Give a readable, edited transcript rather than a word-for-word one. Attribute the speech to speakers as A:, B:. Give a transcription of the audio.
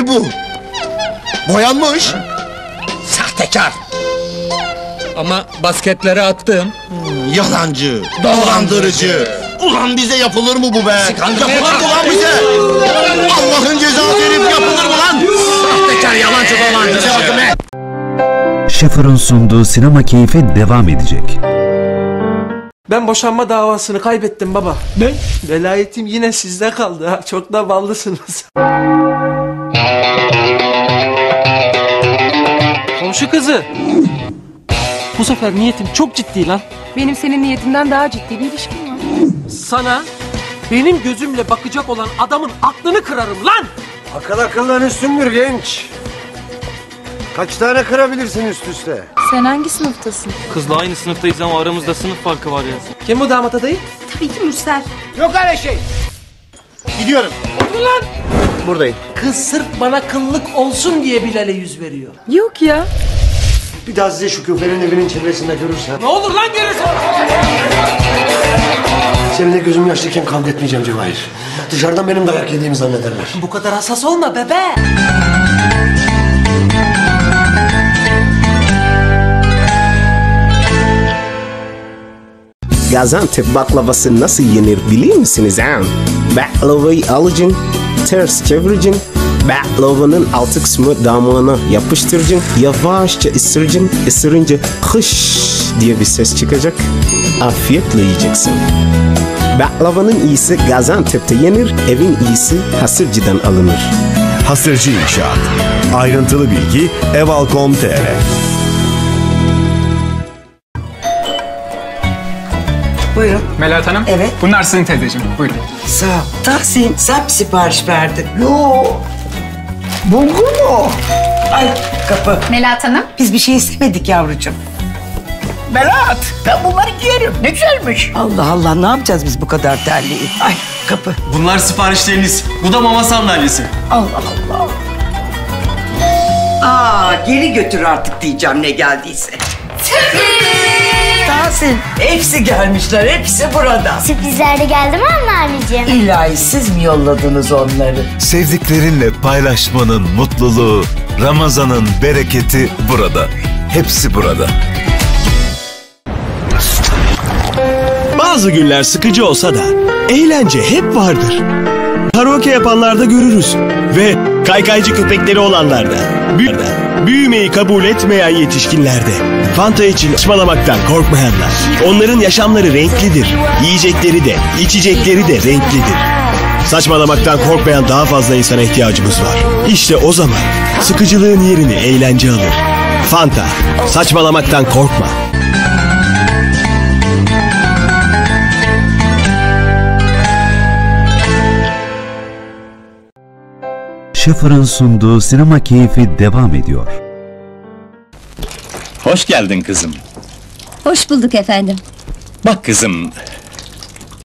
A: bu? Boyanmış. Sahtekar.
B: Ama basketlere attım.
A: Yalancı, dolandırıcı. Ulan bize yapılır mı bu be? Yapılır mı lan bize? Allah'ın cezası herif, yapılır mı lan? Sahtekar, yalancı, dolandırıcı. Bakın be.
C: Schiffer'ın sunduğu Sinema Keyfi devam edecek.
D: Ben boşanma davasını kaybettim baba. Ne? Velayetim yine sizde kaldı ha. Çok da ballısınız. Komşu kızı. Bu sefer niyetim çok ciddi lan.
E: Benim senin niyetinden daha ciddi bir ilişkim var.
D: Sana benim gözümle bakacak olan adamın aklını kırarım lan.
F: Akıl akıldan üstündür genç. Kaç tane kırabilirsin üst üste?
E: Sen hangi sınıftasın?
G: Kızla aynı sınıftayız ama aramızda sınıf farkı var ya.
D: Kim bu damat adayı?
E: Tabii ki Mürsel.
F: Yok öyle şey. Gidiyorum.
D: Otur lan.
F: Buradayım.
D: Kız sırf bana kıllık olsun diye Bilal'e yüz veriyor.
E: Yok ya.
F: Bir daha size şu küfelerin evinin çevresinde görürsem...
D: Ne olur lan görürsen.
F: Seninle gözüm yaşlıyken kavga etmeyeceğim Cevahir. Dışarıdan benim dayak yediğimi zannederler.
D: Bu kadar hassas olma bebe.
H: Gaziantep baklavası nasıl yenir biliyor musunuz ha? Baklavayı alacaksın, ters çevireceksin. Baklavanın altı kısmı damağına yapıştıracaksın. Yavaşça ısıracaksın. Isırınca hış diye bir ses çıkacak. Afiyetle yiyeceksin. Baklavanın iyisi Gaziantep'te yenir, evin iyisi Hasırcı'dan alınır.
I: Hasırcı İnşaat. Ayrıntılı bilgi eval.com.tr.
J: Buyurun.
K: Melahat Hanım.
J: Evet.
K: Bunlar sizin teyzeciğim. Buyurun.
J: Sağ ol. Tahsin, sen mi sipariş verdin? Yo. Bulgur mu? Ay kapı.
E: Melahat Hanım.
J: Biz bir şey istemedik yavrucuğum.
L: Melahat, ben bunları giyerim. Ne güzelmiş.
J: Allah Allah, ne yapacağız biz bu kadar terliği? Ay kapı.
G: Bunlar siparişleriniz. Bu da mama sandalyesi.
J: Allah Allah. Aa, geri götür artık diyeceğim ne geldiyse. Tahsin, hepsi gelmişler, hepsi burada.
M: Sürprizler de geldi mi anneciğim?
J: İlahi siz mi yolladınız onları?
I: Sevdiklerinle paylaşmanın mutluluğu, Ramazan'ın bereketi burada. Hepsi burada.
N: Bazı günler sıkıcı olsa da eğlence hep vardır. Karaoke yapanlarda görürüz ve kaykaycı köpekleri olanlarda, büyümeyi kabul etmeyen yetişkinlerde, Fanta için saçmalamaktan korkmayanlar. Onların yaşamları renklidir. Yiyecekleri de, içecekleri de renklidir. Saçmalamaktan korkmayan daha fazla insana ihtiyacımız var. İşte o zaman sıkıcılığın yerini eğlence alır. Fanta, saçmalamaktan korkma.
C: Schiffer'ın sunduğu Sinema Keyfi devam ediyor.
O: Hoş geldin kızım.
M: Hoş bulduk efendim.
O: Bak kızım,